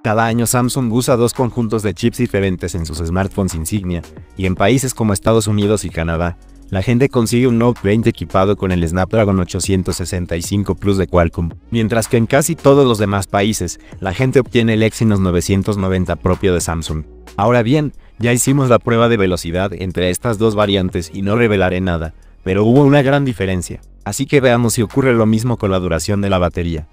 Cada año Samsung usa dos conjuntos de chips diferentes en sus smartphones insignia, y en países como Estados Unidos y Canadá, la gente consigue un Note 20 equipado con el Snapdragon 865 Plus de Qualcomm, mientras que en casi todos los demás países, la gente obtiene el Exynos 990 propio de Samsung. Ahora bien, ya hicimos la prueba de velocidad entre estas dos variantes y no revelaré nada, pero hubo una gran diferencia, así que veamos si ocurre lo mismo con la duración de la batería.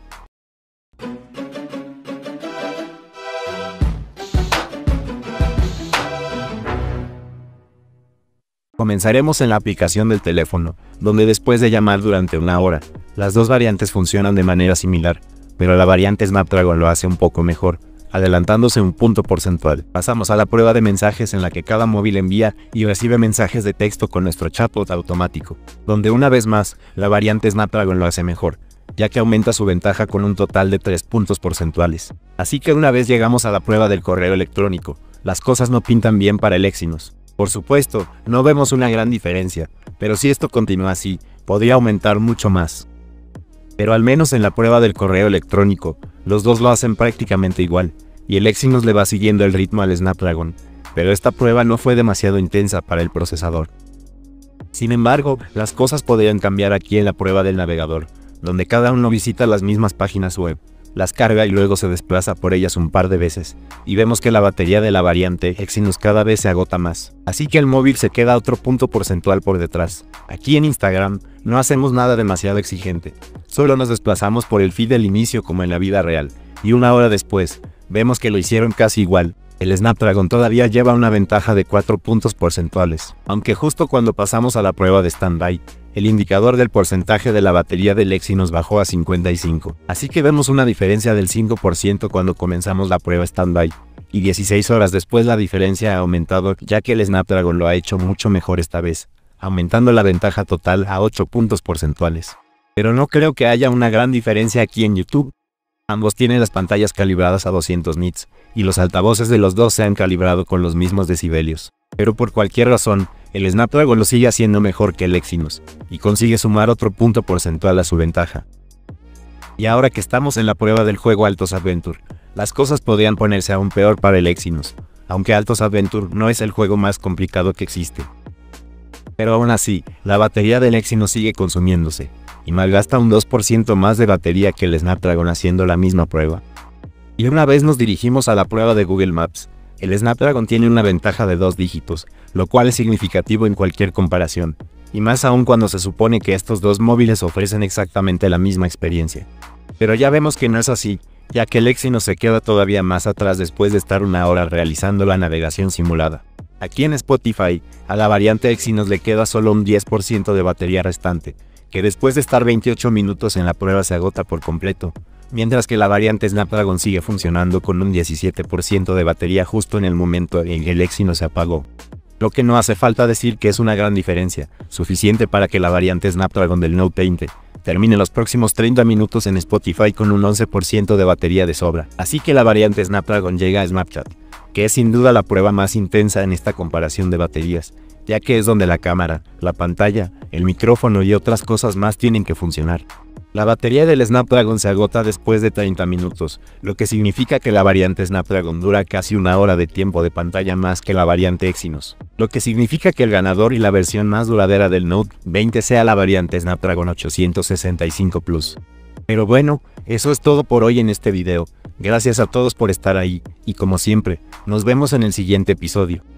Comenzaremos en la aplicación del teléfono, donde después de llamar durante una hora, las dos variantes funcionan de manera similar, pero la variante Snapdragon lo hace un poco mejor, adelantándose un punto porcentual. Pasamos a la prueba de mensajes en la que cada móvil envía y recibe mensajes de texto con nuestro chatbot automático, donde una vez más, la variante Snapdragon lo hace mejor, ya que aumenta su ventaja con un total de 3 puntos porcentuales. Así que una vez llegamos a la prueba del correo electrónico, las cosas no pintan bien para el Exynos. Por supuesto, no vemos una gran diferencia, pero si esto continúa así, podría aumentar mucho más. Pero al menos en la prueba del correo electrónico, los dos lo hacen prácticamente igual, y el Exynos le va siguiendo el ritmo al Snapdragon, pero esta prueba no fue demasiado intensa para el procesador. Sin embargo, las cosas podrían cambiar aquí en la prueba del navegador, donde cada uno visita las mismas páginas web, las carga y luego se desplaza por ellas un par de veces, y vemos que la batería de la variante Exynos cada vez se agota más, así que el móvil se queda otro punto porcentual por detrás. Aquí en Instagram no hacemos nada demasiado exigente, solo nos desplazamos por el feed del inicio como en la vida real, y una hora después, vemos que lo hicieron casi igual. El Snapdragon todavía lleva una ventaja de 4 puntos porcentuales, aunque justo cuando pasamos a la prueba de standby, el indicador del porcentaje de la batería del Exynos bajó a 55, así que vemos una diferencia del 5% cuando comenzamos la prueba standby, y 16 horas después la diferencia ha aumentado ya que el Snapdragon lo ha hecho mucho mejor esta vez, aumentando la ventaja total a 8 puntos porcentuales. Pero no creo que haya una gran diferencia aquí en YouTube. Ambos tienen las pantallas calibradas a 200 nits, y los altavoces de los dos se han calibrado con los mismos decibelios. Pero por cualquier razón, el Snapdragon lo sigue haciendo mejor que el Exynos, y consigue sumar otro punto porcentual a su ventaja. Y ahora que estamos en la prueba del juego Altos Adventure, las cosas podrían ponerse aún peor para el Exynos, aunque Altos Adventure no es el juego más complicado que existe. Pero aún así, la batería del Exynos sigue consumiéndose, y malgasta un 2% más de batería que el Snapdragon haciendo la misma prueba. Y una vez nos dirigimos a la prueba de Google Maps, el Snapdragon tiene una ventaja de 2 dígitos, lo cual es significativo en cualquier comparación, y más aún cuando se supone que estos dos móviles ofrecen exactamente la misma experiencia. Pero ya vemos que no es así, ya que el Exynos se queda todavía más atrás después de estar una hora realizando la navegación simulada. Aquí en Spotify, a la variante Exynos le queda solo un 10% de batería restante, que después de estar 28 minutos en la prueba se agota por completo, mientras que la variante Snapdragon sigue funcionando con un 17% de batería justo en el momento en que el Exynos se apagó. Lo que no hace falta decir que es una gran diferencia, suficiente para que la variante Snapdragon del Note 20 termine los próximos 30 minutos en Spotify con un 11% de batería de sobra. Así que la variante Snapdragon llega a Snapchat, que es sin duda la prueba más intensa en esta comparación de baterías, ya que es donde la cámara, la pantalla, el micrófono y otras cosas más tienen que funcionar. La batería del Snapdragon se agota después de 30 minutos, lo que significa que la variante Snapdragon dura casi una hora de tiempo de pantalla más que la variante Exynos, lo que significa que el ganador y la versión más duradera del Note 20 sea la variante Snapdragon 865 Plus. Pero bueno, eso es todo por hoy en este video. Gracias a todos por estar ahí, y como siempre, nos vemos en el siguiente episodio.